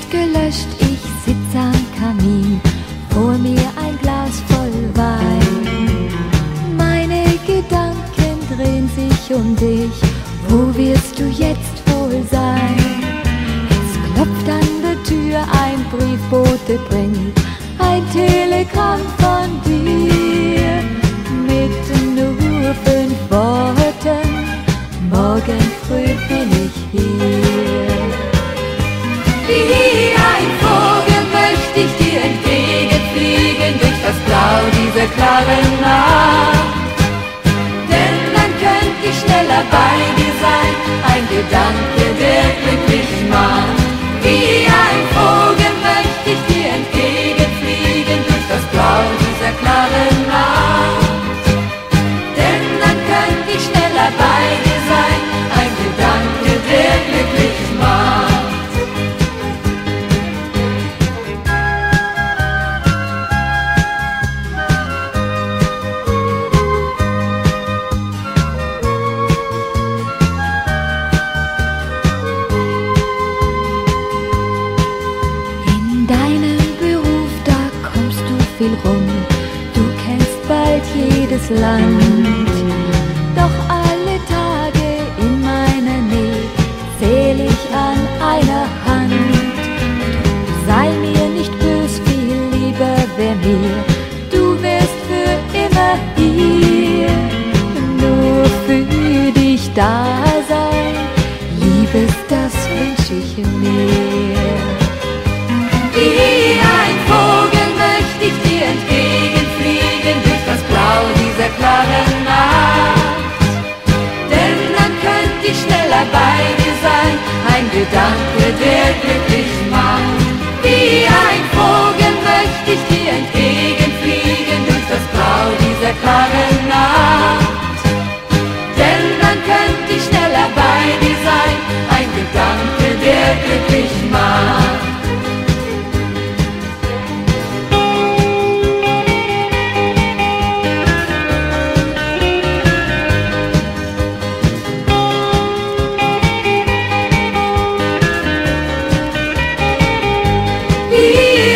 gelöscht, ich sitz am Kamin, vor mir ein Glas voll Wein. Meine Gedanken drehen sich um dich, wo wirst du jetzt wohl sein? Es klopft an der Tür, ein Briefbote bringt ein Telegramm von dir mit nur 5 Worten: morgen früh bin ich hier. Wie ein Vogel möchte ich dir entgegenfliegen durch das Blau dieser klaren Nacht. Denn dann könnte ich schneller bei dir sein, ein Gedanke, der glücklich macht. Wie ein Vogel möchte ich dir entgegenfliegen durch das Blau dieser klaren Nacht. Denn dann könnte ich schneller bei dir sein, ein Gedanke, der glücklich macht. Viel rum, du kennst bald jedes Land, doch alle Tage in meiner Nähe zähl ich an einer Hand. Sei mir nicht bös, viel lieber wär mir, du wärst für immer hier, nur für dich da sein, Liebes, das wünsch ich mir. Wie ein Vogel möchte ich dir entgegenfliegen durch das Blau dieser klaren Nacht. Denn dann könnte ich schneller bei dir sein, ein Gedanke, der glücklich macht. Wie ein Vogel möchte ich dir entgegenfliegen durch das Blau dieser klaren Nacht. Denn dann könnte ich schneller bei dir sein, ein Gedanke, der glücklich macht. Wie